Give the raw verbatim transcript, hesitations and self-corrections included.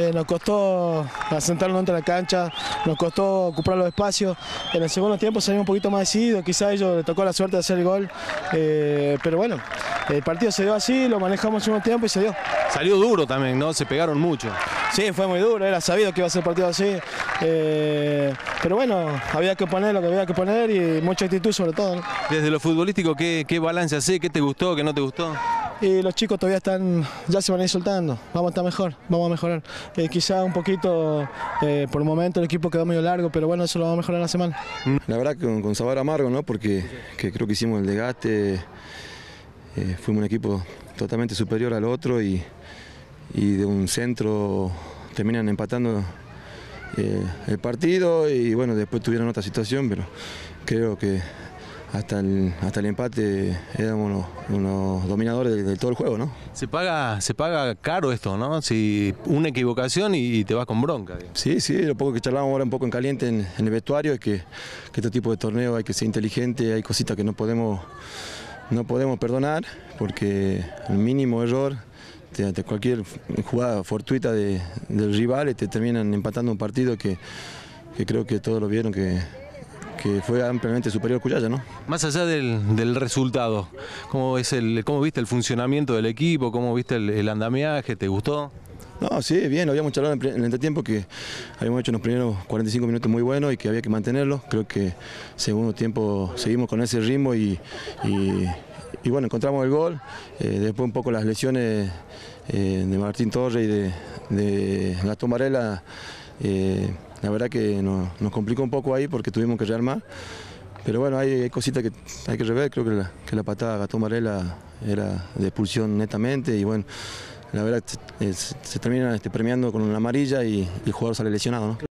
Eh, nos costó asentarnos dentro de la cancha, nos costó ocupar los espacios. En el segundo tiempo salimos un poquito más decididos, quizá a ellos les tocó la suerte de hacer el gol, eh, pero bueno, el partido se dio así, lo manejamos en el segundo tiempo y se dio. Salió duro también, ¿no? Se pegaron mucho. Sí, fue muy duro, era sabido que iba a ser el partido así, eh, pero bueno, había que poner lo que había que poner y mucha actitud sobre todo, ¿no? Desde lo futbolístico, ¿qué, qué balance hace? ¿Qué te gustó, qué no te gustó? Y los chicos todavía están, ya se van a ir soltando, vamos a estar mejor, vamos a mejorar. Eh, quizá un poquito, eh, por el momento el equipo quedó medio largo, pero bueno, eso lo vamos a mejorar en la semana. La verdad que con, con sabor amargo, ¿no? Porque que creo que hicimos el desgaste, eh, fuimos un equipo totalmente superior al otro y, y de un centro terminan empatando eh, el partido y bueno, después tuvieron otra situación, pero creo que hasta el, hasta el empate éramos unos, unos dominadores de, de todo el juego, ¿no? Se paga, se paga caro esto, ¿no? Si una equivocación y te vas con bronca. Digamos. Sí, sí, lo poco que charlamos ahora un poco en caliente en, en el vestuario es que, que este tipo de torneo hay que ser inteligente, hay cositas que no podemos, no podemos perdonar porque el mínimo error de, de cualquier jugada fortuita de, del rival te terminan empatando un partido que, que creo que todos lo vieron que que fue ampliamente superior a Cuyaya, ¿no? Más allá del, del resultado, ¿cómo, es el, ¿cómo viste el funcionamiento del equipo? ¿Cómo viste el, el andamiaje? ¿Te gustó? No, sí, bien, lo habíamos charlado en el entretiempo que habíamos hecho los primeros cuarenta y cinco minutos muy buenos y que había que mantenerlos. Creo que segundo tiempo seguimos con ese ritmo y, y, y bueno, encontramos el gol. Eh, después un poco las lesiones eh, de Martín Torres y de, de Gastón Varela. Eh, La verdad que nos, nos complicó un poco ahí porque tuvimos que rearmar. Pero bueno, hay, hay cositas que hay que rever. Creo que la, que la patada de Gastón Varela era de expulsión netamente. Y bueno, la verdad se, se termina este, premiando con una amarilla y, y el jugador sale lesionado, ¿no?